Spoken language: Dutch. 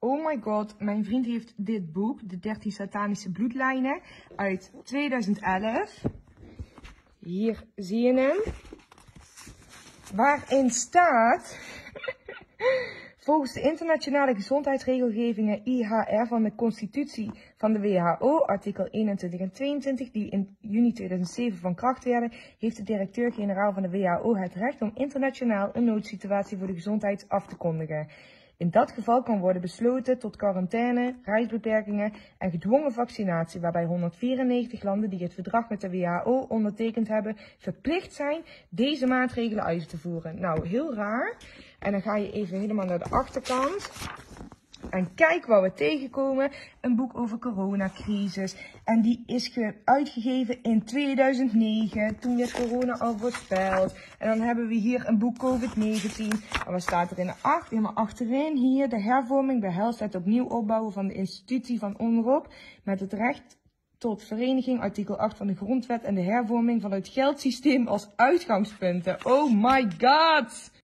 Oh my god, mijn vriend heeft dit boek, de 13 satanische bloedlijnen, uit 2011. Hier zie je hem. Waarin staat, volgens de internationale gezondheidsregelgevingen IHR van de constitutie van de WHO, artikel 21 en 22, die in juni 2007 van kracht werden, heeft de directeur-generaal van de WHO het recht om internationaal een noodsituatie voor de gezondheid af te kondigen. In dat geval kan worden besloten tot quarantaine, reisbeperkingen en gedwongen vaccinatie, waarbij 194 landen die het verdrag met de WHO ondertekend hebben, verplicht zijn deze maatregelen uit te voeren. Nou, heel raar. En dan ga je even helemaal naar de achterkant. En kijk wat we tegenkomen. Een boek over coronacrisis. En die is uitgegeven in 2009. Toen werd corona al voorspeld. En dan hebben we hier een boek COVID-19. En wat staat er in de 8? Helemaal achterin hier. De hervorming behelst het opnieuw opbouwen van de institutie van ONROP. Met het recht tot vereniging, artikel 8 van de grondwet. En de hervorming van het geldsysteem als uitgangspunten. Oh my god!